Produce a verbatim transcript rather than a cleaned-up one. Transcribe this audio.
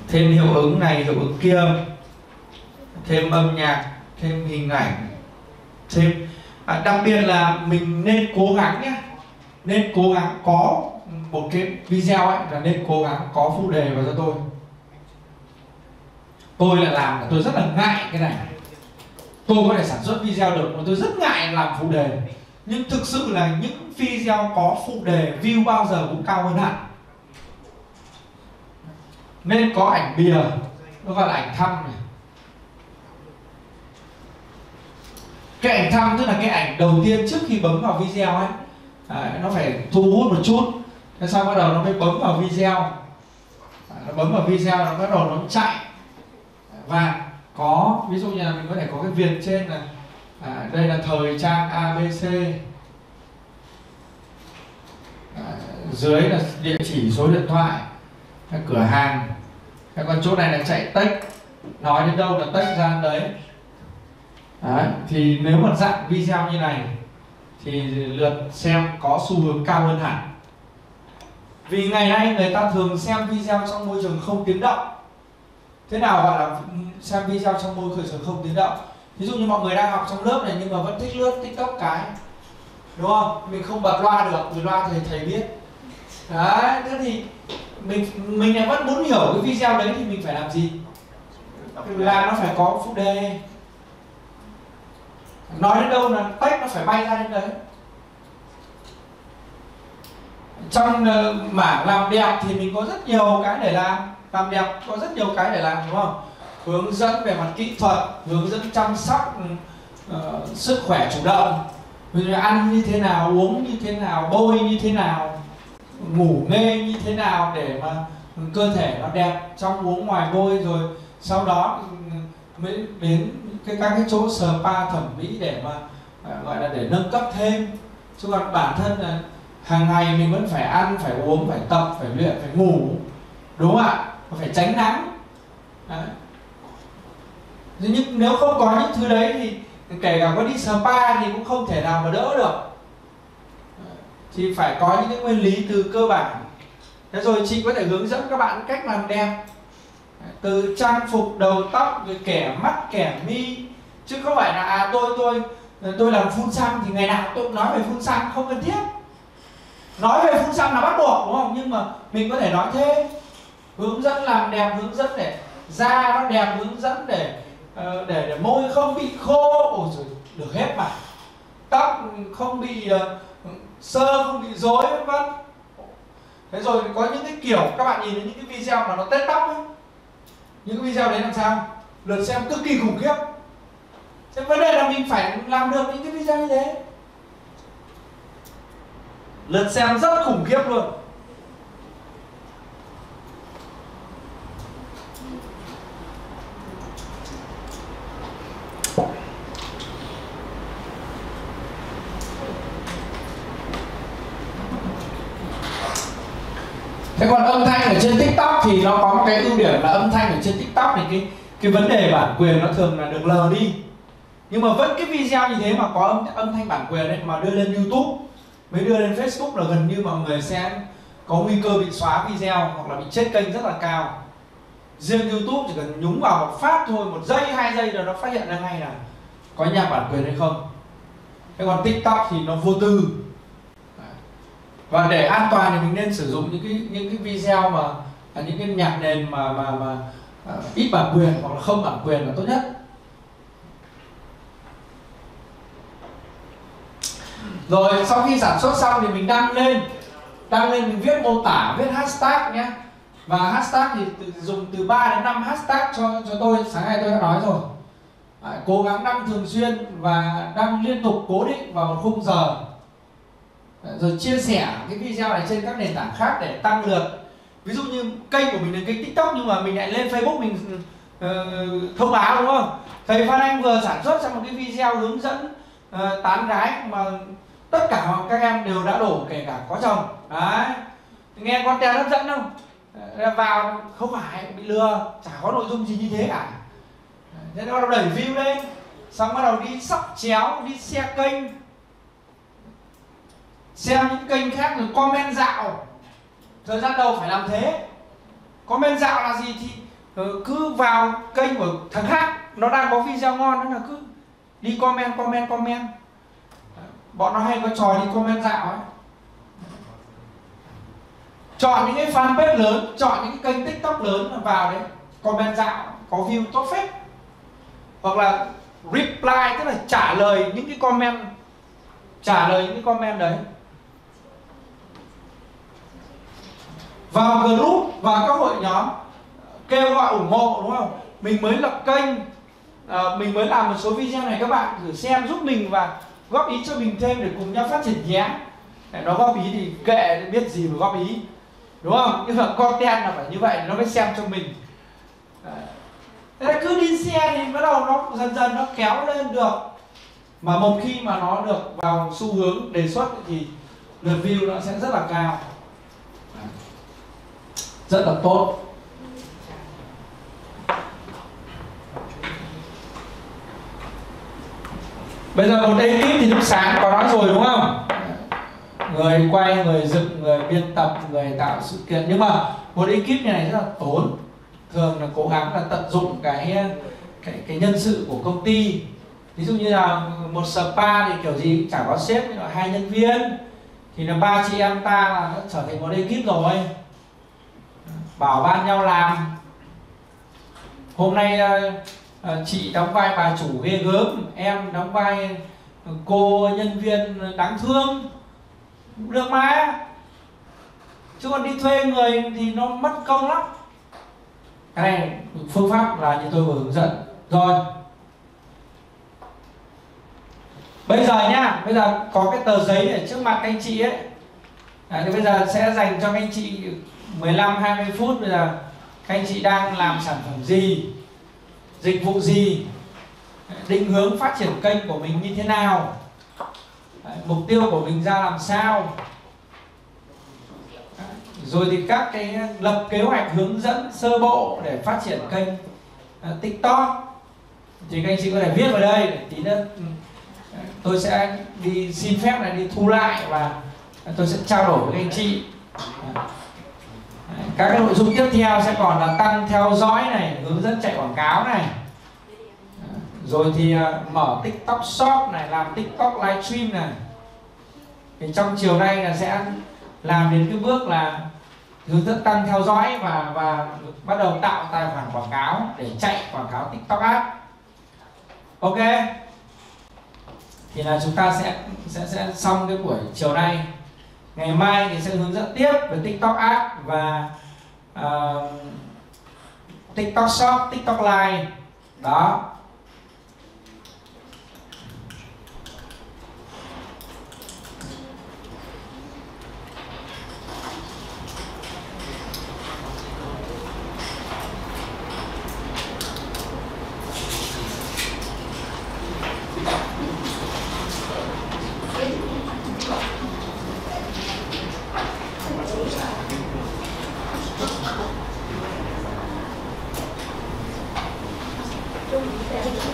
thêm hiệu ứng này, hiệu ứng kia, thêm âm nhạc, thêm hình ảnh, thêm à, đặc biệt là mình nên cố gắng nhé, nên cố gắng có một cái video ấy là nên cố gắng có phụ đề vào cho tôi. Tôi lại làm là tôi rất là ngại cái này. Tôi có thể sản xuất video được mà tôi rất ngại làm phụ đề. Nhưng thực sự là những video có phụ đề view bao giờ cũng cao hơn hẳn. Nên có ảnh bìa, nó gọi là ảnh thăm này. Cái ảnh thăm tức là cái ảnh đầu tiên trước khi bấm vào video ấy, à, nó phải thu hút một chút. Thế sau bắt đầu nó mới bấm vào video, à, nó bấm vào video nó bắt đầu nó chạy. Và có ví dụ như là mình có thể có cái viền trên là à, đây là thời trang a bê xê, à, dưới là địa chỉ số điện thoại, cửa hàng. Cái con chỗ này là chạy text, nói đến đâu là text ra đấy. Đấy, thì nếu mà dạng video như này thì lượt xem có xu hướng cao hơn hẳn. Vì ngày nay người ta thường xem video trong môi trường không tiếng động. Thế nào gọi là xem video trong môi trường không tiếng động? Ví dụ như mọi người đang học trong lớp này nhưng mà vẫn thích lướt TikTok cái, đúng không? Mình không bật loa được, vì loa thầy thầy biết. Đấy, thế thì mình mình lại vẫn muốn hiểu cái video đấy thì mình phải làm gì? Là nó phải có phụ đề. Nói đến đâu là text nó phải bay ra đến đấy. Trong uh, mảng làm đẹp thì mình có rất nhiều cái để làm. Làm đẹp có rất nhiều cái để làm, đúng không? Hướng dẫn về mặt kỹ thuật, hướng dẫn chăm sóc uh, sức khỏe chủ động. Ví dụ ăn như thế nào, uống như thế nào, bôi như thế nào, ngủ nghê như thế nào để mà cơ thể nó đẹp trong uống ngoài bôi. Rồi sau đó mới đến cái các cái chỗ spa thẩm mỹ để mà uh, gọi là để nâng cấp thêm. Chứ còn bản thân là hàng ngày mình vẫn phải ăn, phải uống, phải tập, phải luyện, phải ngủ, đúng không ạ? Phải tránh nắng. Đấy. Nhưng nếu không có những thứ đấy thì kể cả có đi spa thì cũng không thể nào mà đỡ được. Thì phải có những cái nguyên lý từ cơ bản. Thế rồi chị có thể hướng dẫn các bạn cách làm đẹp, từ trang phục, đầu tóc, rồi kẻ mắt, kẻ mi. Chứ không phải là à tôi tôi tôi làm phun xăm thì ngày nào tôi cũng nói về phun xăm, không cần thiết. Nói về phun xăm là bắt buộc, đúng không? Nhưng mà mình có thể nói thêm, hướng dẫn làm đẹp, hướng dẫn để da nó đẹp, hướng dẫn để để, để môi không bị khô, ôi trời, được hết mà. Tóc không bị uh, sơ, không bị rối, vân vân. Thế rồi có những cái kiểu các bạn nhìn thấy những cái video mà nó tết tóc ấy. Những cái video đấy làm sao? Lượt xem cực kỳ khủng khiếp. Thế vấn đề là mình phải làm được những cái video như thế. Lượt xem rất khủng khiếp luôn. Thế còn âm thanh ở trên TikTok thì nó có một cái ưu điểm là âm thanh ở trên TikTok thì cái cái vấn đề bản quyền nó thường là được lờ đi. Nhưng mà vẫn cái video như thế mà có âm, âm thanh bản quyền ấy mà đưa lên YouTube, mới đưa lên Facebook là gần như mọi người sẽ có nguy cơ bị xóa video hoặc là bị chết kênh rất là cao. Riêng YouTube chỉ cần nhúng vào một phát thôi, một giây, hai giây rồi nó phát hiện ra ngay là có nhạc bản quyền hay không. Thế còn TikTok thì nó vô tư. Và để an toàn thì mình nên sử dụng những cái những cái video mà những cái nhạc nền mà mà mà uh, ít bản quyền hoặc là không bản quyền là tốt nhất. Rồi sau khi sản xuất xong thì mình đăng lên, đăng lên mình viết mô tả, viết hashtag nhé. Và hashtag thì từ, dùng từ ba đến năm hashtag cho cho tôi, sáng nay tôi đã nói rồi. À, cố gắng đăng thường xuyên và đăng liên tục cố định vào một khung giờ. Rồi chia sẻ cái video này trên các nền tảng khác để tăng lượt. Ví dụ như kênh của mình là kênh TikTok nhưng mà mình lại lên Facebook mình uh, thông báo, đúng không? Thầy Phan Anh vừa sản xuất ra một cái video hướng dẫn uh, tán gái mà tất cả các em đều đã đổ, kể cả có chồng. Đấy, nghe content hấp dẫn không? Uh, vào không phải bị lừa, chả có nội dung gì như thế cả. Thế nó bắt đầu đẩy view lên, xong bắt đầu đi sóc chéo, đi share kênh, xem những kênh khác rồi comment dạo. Thời gian đầu phải làm thế. Comment dạo là gì? Thì cứ vào kênh của thằng khác nó đang có video ngon đó là cứ đi comment comment comment. Bọn nó hay có trò đi comment dạo ấy. Chọn những cái fanpage lớn, chọn những cái kênh TikTok lớn là vào đấy comment dạo, có view tốt phết. Hoặc là reply, tức là trả lời những cái comment, trả lời những cái comment đấy. Vào group, vào các hội nhóm kêu gọi ủng hộ, đúng không? Mình mới lập kênh, à, mình mới làm một số video này, các bạn thử xem giúp mình và góp ý cho mình thêm để cùng nhau phát triển nhé. Nó góp ý thì kệ, biết gì mà góp ý, đúng không? Nhưng mà content là phải như vậy nó mới xem cho mình. Thế là cứ đi xe thì bắt đầu nó dần dần nó kéo lên được. Mà một khi mà nó được vào xu hướng đề xuất thì lượt view nó sẽ rất là cao, rất là tốt. Bây giờ một ekip thì lúc sáng có nói rồi, đúng không? Người quay, người dựng, người biên tập, người tạo sự kiện. Nhưng mà một ekip như này rất là tốn. Thường là cố gắng là tận dụng cái cái, cái nhân sự của công ty. Ví dụ như là một spa thì kiểu gì cũng chả có sếp, nhưng mà hai nhân viên thì là ba chị em ta là đã trở thành một ekip rồi, bảo ban nhau làm. Hôm nay chị đóng vai bà chủ ghê gớm, em đóng vai cô nhân viên đáng thương, được mà. Chứ còn đi thuê người thì nó mất công lắm. Cái này phương pháp là như tôi vừa hướng dẫn rồi. Bây giờ nhá, bây giờ có cái tờ giấy ở trước mặt các anh chị ấy. Đấy, thì bây giờ sẽ dành cho các anh chị mười lăm hai mươi phút. Bây giờ các anh chị đang làm sản phẩm gì, dịch vụ gì, định hướng phát triển kênh của mình như thế nào, đấy, mục tiêu của mình ra làm sao. Đấy, rồi thì các cái lập kế hoạch hướng dẫn sơ bộ để phát triển kênh uh, TikTok thì các anh chị có thể viết vào đây để tí nữa tôi sẽ đi xin phép này đi thu lại và tôi sẽ trao đổi với các anh chị. Các cái nội dung tiếp theo sẽ còn là tăng theo dõi này, hướng dẫn chạy quảng cáo này, rồi thì mở TikTok Shop này, làm TikTok livestream này. Thì trong chiều nay là sẽ làm đến cái bước là hướng dẫn tăng theo dõi và và bắt đầu tạo tài khoản quảng cáo để chạy quảng cáo TikTok Ads. Ok, thì là chúng ta sẽ sẽ sẽ xong cái buổi chiều nay. Ngày mai thì sẽ hướng dẫn tiếp về TikTok Ads và uh, TikTok Shop, TikTok Live đó. Thank you.